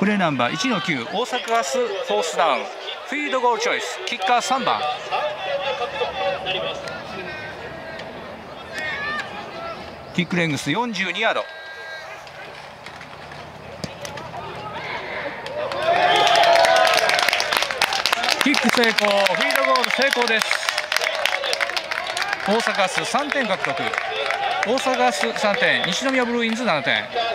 プレーナンバー1-9、大阪ガスフォースダウン、フィールドゴールチョイス、キッカー3番。キックレングス42ヤード。キック成功、フィールドゴール成功です。大阪ガス3点獲得。大阪ガス3点、西宮ブルーインズ7点。